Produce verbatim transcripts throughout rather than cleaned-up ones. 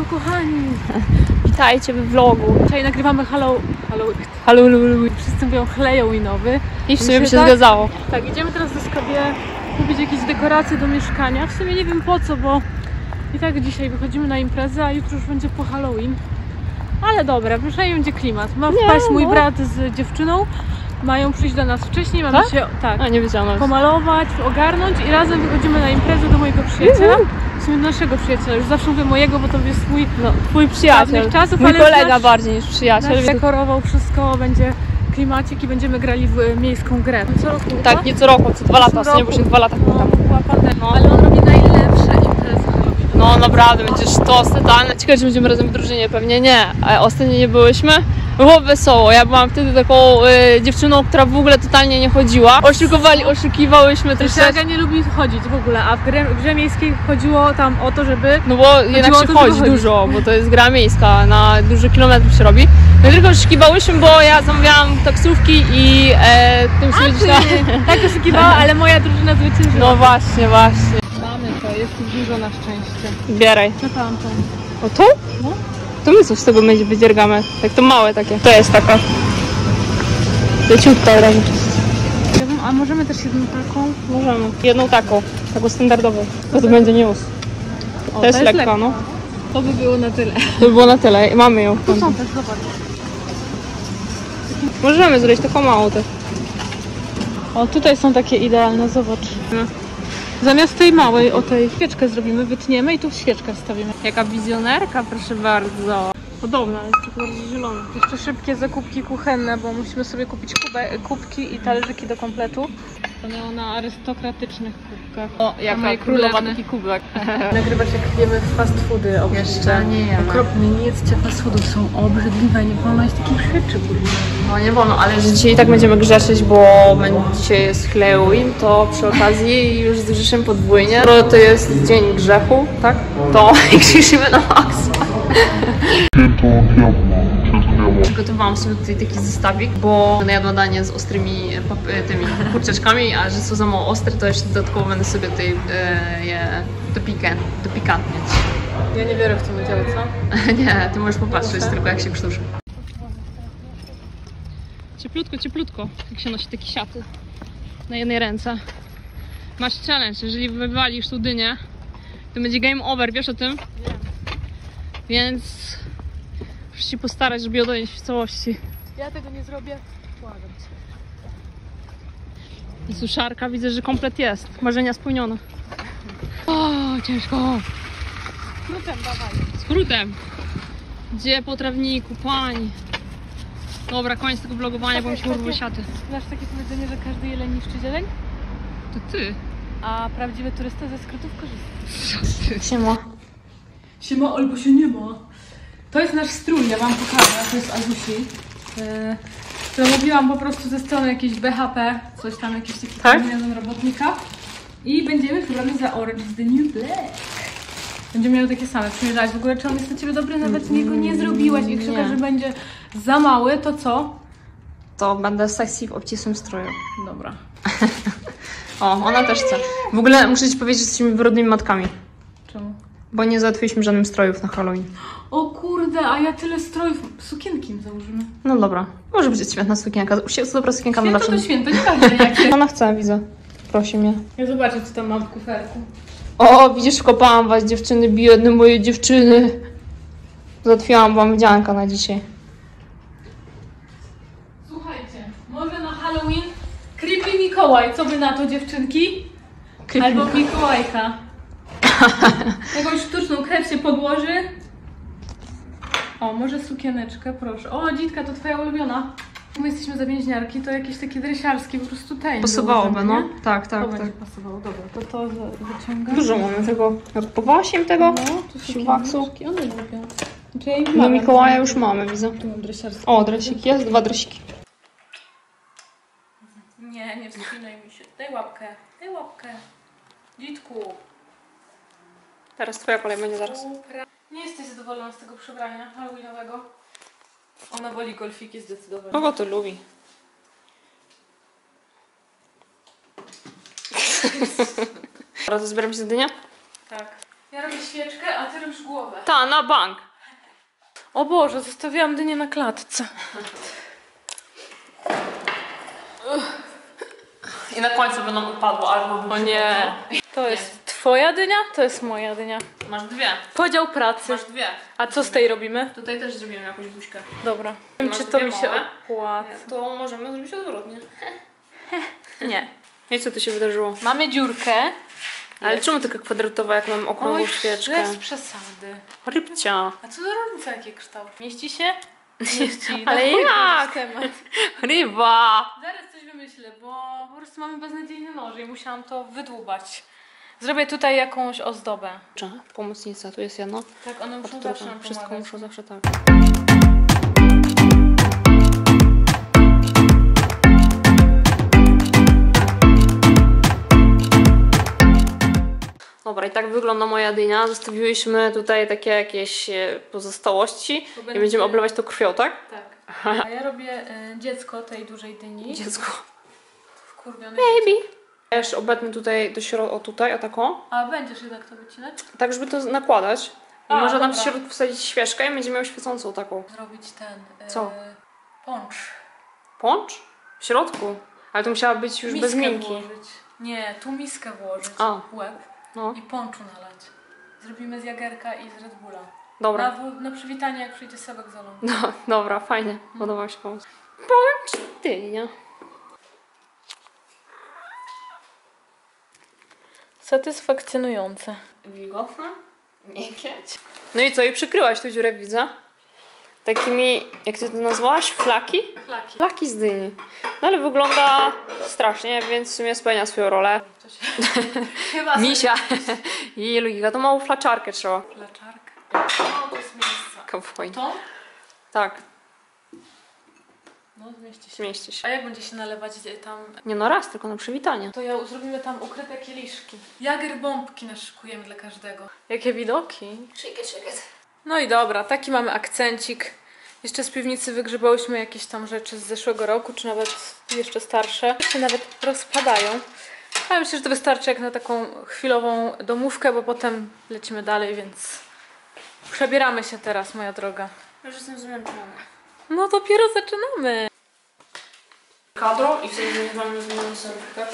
kochani! Witajcie we vlogu. Dzisiaj nagrywamy Halloween. Halloween. Wszyscy mówią Halloweenowy. I w sumie by się tak, zgadzało. Tak, idziemy teraz do sklepie kupić jakieś dekoracje do mieszkania. W sumie nie wiem po co, bo i tak dzisiaj wychodzimy na imprezę, a jutro już będzie po Halloween. Ale dobra, przynajmniej będzie klimat. Ma wpaść mój brat z dziewczyną. Mają przyjść do nas wcześniej, mamy tak? się tak, A, nie wiedziałam. pomalować, ogarnąć i razem wychodzimy na imprezę do mojego przyjaciela. W sumie do naszego przyjaciela, już zawsze mówię mojego, bo to jest twój, no, twój przyjaciel, czasów, mój ale kolega nasz, bardziej niż przyjaciel. Nasz dekorował wszystko, będzie klimacik i będziemy grali w miejską grę. Co roku? Tak, tak? nie co roku, co dwa lata, co nie, bo się dwa lata no, tam. no. Ale on robi najlepsze imprezy. No naprawdę, będzie sztos totalny. Ciekawe, czy będziemy razem w drużynie, pewnie nie. A ostatnio nie byłyśmy. Było wesoło. Ja byłam wtedy taką y, dziewczyną, która w ogóle totalnie nie chodziła. Oszukowali, oszukiwałyśmy też. Aga nie lubi chodzić w ogóle, a w grze, w grze miejskiej chodziło tam o to, żeby... No bo jednak się chodzi dużo, bo to jest gra miejska, na dużo kilometrów się robi. No tylko oszukiwałyśmy, bo ja zamawiałam taksówki i e, tym sobie gdzieś tam... Tak oszukiwała, ale moja drużyna zwyciężyła. No właśnie, właśnie. Mamy to, jest tu dużo na szczęście. Bieraj. Co tamtą? O to? No. To my coś z tego będzie wydziergamy. Tak to małe takie. To jest taka. Leciutka od razu. A możemy też jedną taką? Możemy. Jedną taką. Taką standardową. To to będzie news. To, to jest, jest lekka, lekka, no. To by było na tyle. To by było na tyle. I mamy ją. Tu są też, zobacz. Możemy zrobić taką małą też. O, tutaj są takie idealne, zobacz. No. Zamiast tej małej, o tej świeczkę zrobimy, wytniemy i tu świeczkę wstawimy. Jaka wizjonerka, proszę bardzo. Podobna, jest tylko bardziej zielona. Jeszcze szybkie zakupki kuchenne, bo musimy sobie kupić kubę, kubki i talerzyki do kompletu. To miało na arystokratycznych kubkach. O, jak moja królowa taki kubek. Nagrywać jak jemy fast foody obrzydliwe. Jeszcze nie jemy. Okropnie, nie jedzcie fast foodów, są obrzydliwe, nie wolno jeść takich rzeczy. No nie wolno, ale że dzisiaj i tak będziemy grzeszyć, bo dzisiaj jest Halloween, to przy okazji już zgrzeszymy podwójnie. Skoro to jest dzień grzechu, tak? To grzeszymy na maksa. Przygotowałam sobie tutaj taki zestawik, bo najadła danie z ostrymi tymi kurczaczkami, a że są za mało ostre, to jeszcze dodatkowo będę sobie tutaj e, je dopikę, dopikantnieć. Ja nie wierzę w tym udziale, co? Nie, ty możesz popatrzeć Proszę? tylko jak się krztuszy. Cieplutko, cieplutko, jak się nosi takie siaty na jednej ręce. Masz challenge, jeżeli wywalisz tą dynię, to będzie game over, wiesz o tym? Nie. Więc muszę się postarać, żeby ją donieść w całości. Ja tego nie zrobię, błagam cię. I suszarka, widzę, że komplet jest. Marzenia spełnione. O, ciężko. Skrótem dawaj. Skrótem. Gdzie po trawniku, pani. Dobra, koniec tego vlogowania, bo mi się urwały siaty. Znasz takie powiedzenie, że każdy jeleń niszczy zieleń? To ty. A prawdziwy turysta ze skrótów korzysta. Siema. Siema albo się nie ma. To jest nasz strój, ja wam pokażę, to jest Azusi. Yy, zamówiłam po prostu ze strony jakieś B H P, coś tam, jakiś taki tak? kombinezon robotnika. I będziemy przebrani za Orange is the New Black. Będziemy miały takie same, przymierzać. W ogóle czy on jest na ciebie dobry, nawet mm, niego nie zrobiłaś i krzyka, że będzie za mały, to co? To będę sexy w obcisłym stroju. Dobra. O, ona też chce. W ogóle muszę ci powiedzieć, że jesteśmy wyrodnymi matkami. Czemu? Bo nie załatwiliśmy żadnych strojów na Halloween. O kurde, a ja tyle strojów. Sukienki im założymy. No dobra. Może być świetna sukienka. Dobra sukienka na Święto to święto, nieważne jakie. Ona chce, widzę. Prosi mnie. Ja zobaczę, co tam mam w kuferku. O, widzisz, wkopałam was, dziewczyny, biedne moje dziewczyny. Załatwiłam wam wdzianka na dzisiaj. Słuchajcie, może na Halloween Creepy Mikołaj, co by na to, dziewczynki? Creepy Albo Mikołajka. Jakąś sztuczną krew się podłoży. O, może sukieneczkę, proszę. O, Dzitka, to twoja ulubiona. My jesteśmy za więźniarki, to jakieś takie dresiarskie, po prostu tej. Pasowałoby, no. Tak, To tak, będzie tak. pasowało, dobra. To to wyciągam. Dużo mamy tego. Ja kupowałam się tego No, to są siłaksu. one lubią. Znaczy ja im No mam, Mikołaja już mamy, widzę. Tu mam dresiarskie. O, dresiki, jest dwa dresiki. Nie, nie wspinaj mi się. Daj łapkę, daj łapkę. Dzitku. Teraz twoja kolej będzie zaraz. Nie jesteś zadowolona z tego przebrania halloweenowego? Ona woli golfiki zdecydowanie. Kogo to lubi? Teraz zbieram się za dynię? Tak. Ja robię świeczkę, a ty robisz głowę. Ta, na bank. O Boże, zostawiłam dynię na klatce. I na końcu by nam upadło, albo... O nie. To jest twoja dynia, to jest moja dynia. Masz dwie. Podział pracy. Masz dwie. A co z tej robimy? Tutaj też zrobimy jakąś buźkę. Dobra. Nie wiem, Masz czy to dwie mi się małe? opłaca. To możemy zrobić odwrotnie. Nie. I co tu się wydarzyło? Mamy dziurkę. Ale czemu taka kwadratowa, jak mam okrągłą Oj, świeczkę? bez przesady. Rybcia. A co za różnica, jaki kształt? Mieści się? Mieści. Ale No, jak? temat. Ryba! Zaraz coś wymyślę, bo po prostu mamy beznadziejny noż i musiałam to wydłubać. Zrobię tutaj jakąś ozdobę. Cze, pomocnica, tu jest jedno. Tak, one muszą Od zawsze druga. nam Wszystko pomagać. muszą zawsze tak. Dobra, i tak wygląda moja dynia. Zostawiłyśmy tutaj takie jakieś e, pozostałości Bo i będzie- będziemy oblewać to krwią, tak? Tak. A ja robię y, dziecko tej dużej dyni. Dziecko. Wkurwione. Baby! Ja jeszcze obetnę tutaj do środka, o tutaj, o taką. A będziesz jednak to wycinać? Tak, żeby to nakładać. I A, można tam w dobra. środku wsadzić świeczkę i będziemy miał świecącą taką. Zrobić ten... Y, Co? Poncz. Pącz? W środku. Ale to musiała być już bez Miskę minki. włożyć. Nie, tu miskę włożyć. A. Łeb. No, I ponczu nalać. Zrobimy z Jagerka i z Red Bulla. dobra. Na, w- na przywitanie, jak przyjdzie Sebek z Olą. No, dobra, fajnie. Podoba mi się pomysł. Pącz dynia. Satysfakcjonujące. Wilgotna? Nie kieć. No i co? I przykryłaś tu dziurę, widzę. Takimi, jak ty to nazwałaś? Flaki? Flaki. Flaki z dyni. No ale wygląda strasznie, więc w sumie spełnia swoją rolę. Chyba Misia. I Lugika, to małą flaczarkę trzeba. Flaczarkę. No, to jest miejsce. Kawoj. To? Tak, No, zmieści się. zmieści się. A jak będzie się nalewać y, tam? Nie no raz, tylko na przywitanie. To ja zrobimy tam ukryte kieliszki. Jager bombki naszykujemy dla każdego. Jakie widoki. No i dobra, taki mamy akcencik. Jeszcze z piwnicy wygrzebałyśmy jakieś tam rzeczy z zeszłego roku, czy nawet jeszcze starsze. Się nawet rozpadają. Ale myślę, że to wystarczy jak na taką chwilową domówkę, bo potem lecimy dalej, więc przebieramy się teraz, moja droga. Już jestem zmęczona. No dopiero zaczynamy. Kadro i wtedy będziemy zmieniać serwetkę.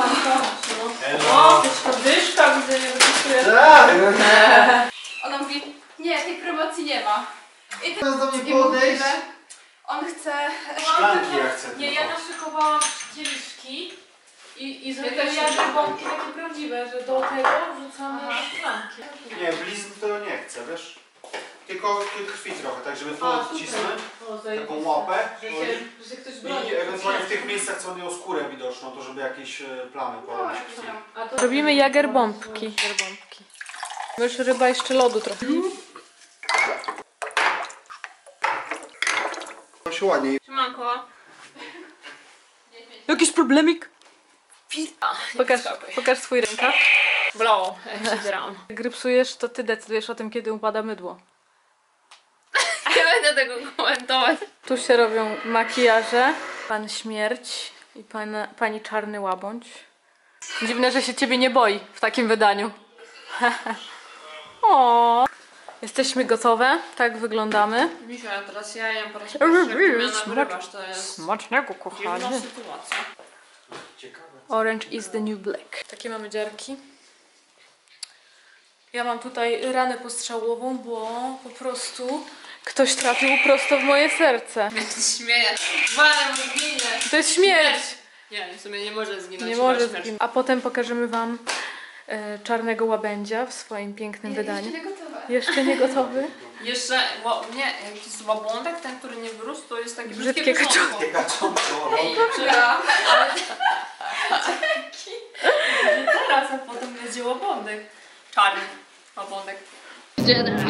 O, to dyszka widzę, nie wypisuje. Ona mówi, nie, tej promocji nie ma. I Teraz do mnie I mówi, podejść. że on chce... Szklanki ja chcę Nie, tylko. ja naszykowałam kieliszki i, i zrobiłam też jakby szykowałam. bombki takie prawdziwe, że do tego wrzucamy szklanki. Nie, blizn to nie chcę, wiesz? Tylko krwi trochę, tak żeby to odcisnę. Taką łapę. Że no się, że się ktoś broni. I ewentualnie w tych miejscach, co miał skórę widoczną, to żeby jakieś e, plamy porobić krwi. A to robimy jager bombki. Jager bombki. Już ryba jeszcze lodu trochę. To się ładniej. Siemanko. Jakiś problemik? Pita. Pokaż, pokaż swój rękaw. Bolało, jak się dzieram. Jak grypsujesz, to ty decydujesz o tym, kiedy upada mydło. Nie będę tego komentować. Tu się robią makijaże. Pan Śmierć i pan, pani Czarny Łabądź. Dziwne, że się ciebie nie boi w takim wydaniu. O, jesteśmy gotowe, tak wyglądamy. Misia, teraz ja jem po raz pierwszy, jak ty mnie nagrywasz, to jest Smacznego, dziwna kochany. sytuacja. Ciekawe. Orange is the new black. Takie mamy dziarki. Ja mam tutaj ranę postrzałową, bo po prostu ktoś trafił prosto w moje serce. Ja się śmieję. Walę, zginę. To jest śmierć! Nie, w sumie nie może zginąć. Nie chyba może śmierć. zginąć. A potem pokażemy wam e, czarnego łabędzia w swoim pięknym wydaniu. Jeszcze nie gotowe. Jeszcze nie gotowy. Jeszcze, ła, nie, jakiś łabądek, ten, który nie wyrósł, to jest taki Brzydkie brzydkie kaczorki. Ty gacząco. Ej, dobra, ale dzięki. Teraz, a potem będzie łabądek. Czarny łabądek. Gdzie teraz?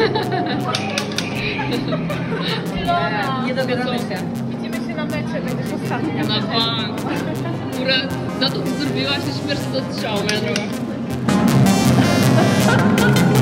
Nie dogadamy się. Widzimy się na mecie, będziesz ostatnia. Na bank. Która za to, co zrobiłaś, to śmierć do strzału, moja droga.